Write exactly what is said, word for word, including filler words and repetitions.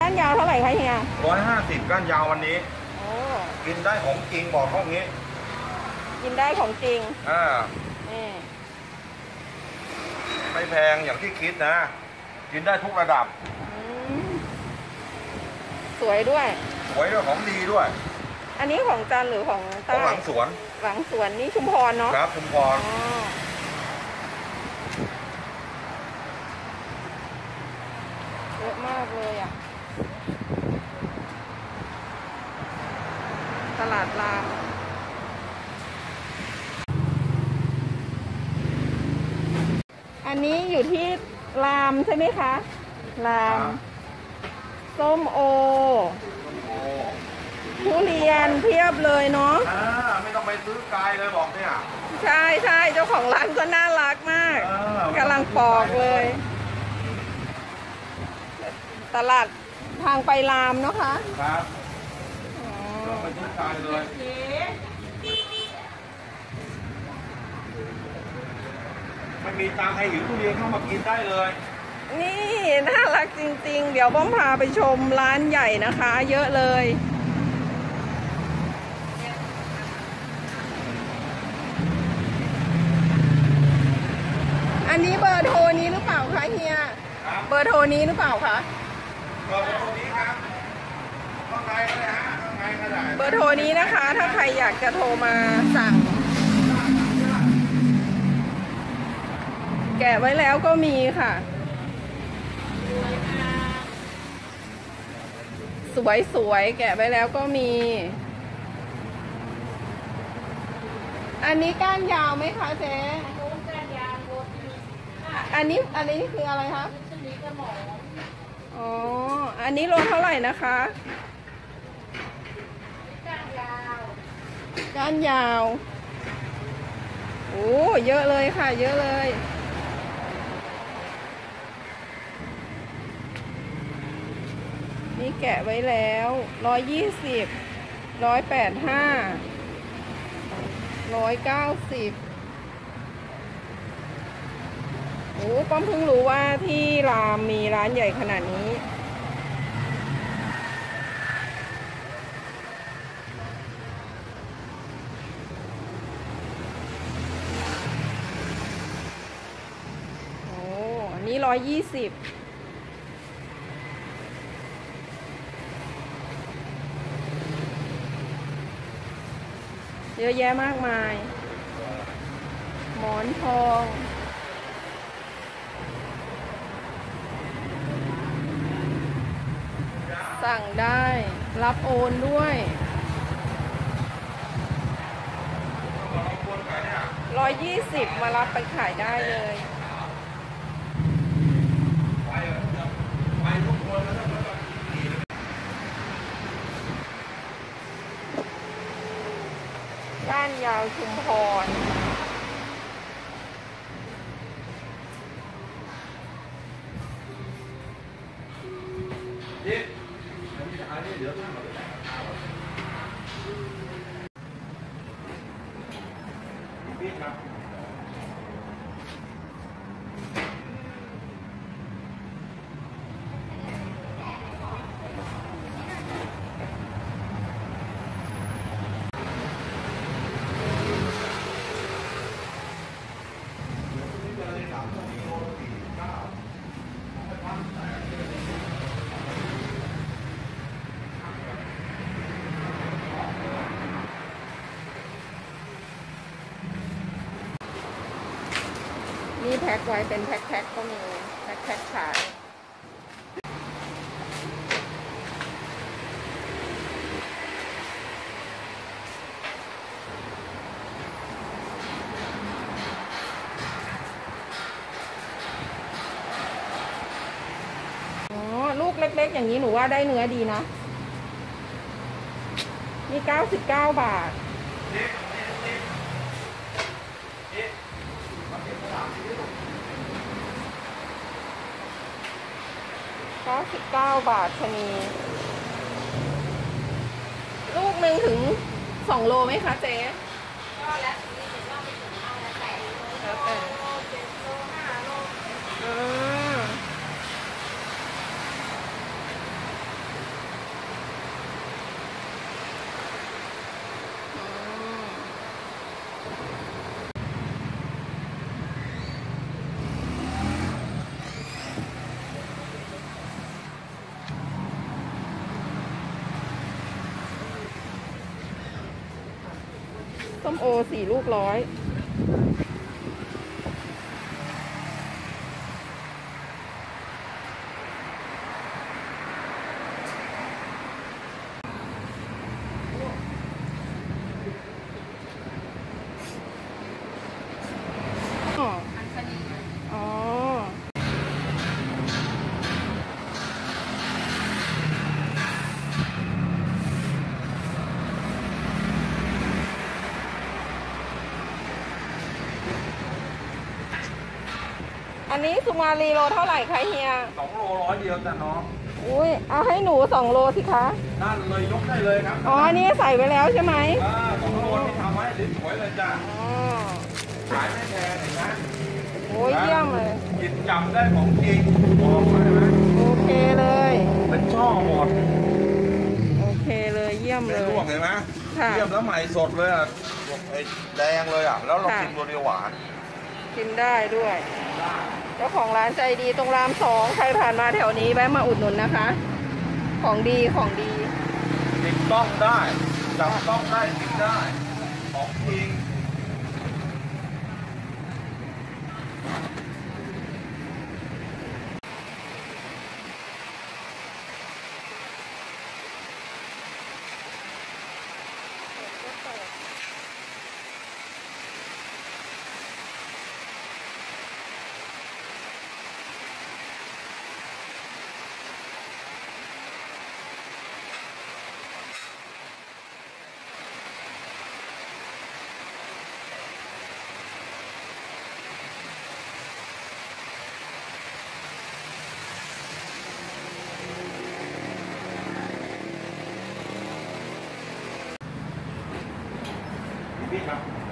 ก้านยาวเท่าไหร่คะเฮียร้อยห้าสิบก้านยาววันนี้โอ้กินได้ของจริงบอกเขางี้กินได้ของจริงอ่านี่ไม่แพงอย่างที่คิดนะกินได้ทุกระดับสวยด้วยสวยด้วยของดีด้วยอันนี้ของจันหรือของใต้ของหลังสวนหลังสวนนี่ชุมพรเนาะครับชุมพรเยอะมากเลยอ่ะตลาดรามอันนี้อยู่ที่รามใช่ไหมคะรามส้มโอทุเรียนเพียบเลยเนาะไม่ต้องไปซื้อไกลเลยบอกเนี่ยใช่ใช่เจ้าของร้านก็น่ารักมากกำลังปอกเลยตลาดทางไปรามเนาะคะครับเราไปซื้อไกลเลยไม่มีตังค์ให้หิวทุเรียนเข้ามากินได้เลยนี่น่ารักจริงๆเดี๋ยวป้อมพาไปชมร้านใหญ่นะคะเยอะเลยอันนี้เบอร์โทรนี้หรือเปล่าคะเฮียเบอร์โทรนี้หรือเปล่าคะเบอร์โทรนี้ครับข้างในก็ได้ฮะข้างในก็ได้เบอร์โทรนี้นะคะถ้าใครอยากจะโทรมาสั่งแกะไว้แล้วก็มีค่ะสวยๆแกะไว้แล้วก็มีอันนี้ก้านยาวไหมคะเจ๊อันนี้อันนี้คืออะไรคะอ๋ออันนี้โลเท่าไหร่นะคะก้านยาวก้านยาวโอ้เยอะเลยค่ะเยอะเลยนี่แกะไว้แล้วร้อยยี่สิบร้อยแปดห้าร้อยเก้าสิบโอ้ป้อมเพิ่งรู้ว่าที่รามมีร้านใหญ่ขนาดนี้โอ้อันนี้ร้อยยี่สิบเยอะแยะมากมายหมอนทองสั่งได้รับโอนด้วยร้อยยี่สิบมารับไปขายได้เลยก้านยาวชุมพรนี่แพ็คไว้เป็นแพ็คๆก็มีแพ็คๆขายอ๋อลูกเล็กๆอย่างนี้หนูว่าได้เนื้อดีนะนี่เก้าสิบเก้าบาทเก้าสิบเก้าบาทชนีลูกหนึ่งถึงสองโลไหมคะเจ๊ก็แล้วแต่แล้วแต่เจ็ดโลห้าโลอ่าส้มโอสี่ลูกร้อยอ๋ออ๋อ อันนี้สุมาลีโลเท่าไหร่คะเฮียสองโลร้อยเดียวจ้ะน้องอุ้ยเอาให้หนูสองโลสิคะนั่นเลยยกได้เลยครับอ๋ออันนี้ใส่ไว้แล้วใช่ไหมอ่าสองโลนี่ทำไว้สวยๆเลยจ้ะอ๋อขายไม่แพงเห็นไหมโอ้ยเยี่ยมเลยกินจำได้ของจริงบอกเลยไหมโอเคเลยเป็นช่อหมดโอเคเลยเยี่ยมไม่เลยร่วงเห็นไหมค่ะเยี่ยมแล้วใหม่สดเลยอ่ะไอ้แดงเลยอ่ะแล้วเราค่ะกินตัวเดียวหวานกินได้ด้วย เจ้าของร้านใจดีตรงรามสองใครผ่านมาแถวนี้แวะมาอุดหนุนนะคะ ของดีของดีติดต้องได้จับต้องได้กินได้ของจริงพี่ครับ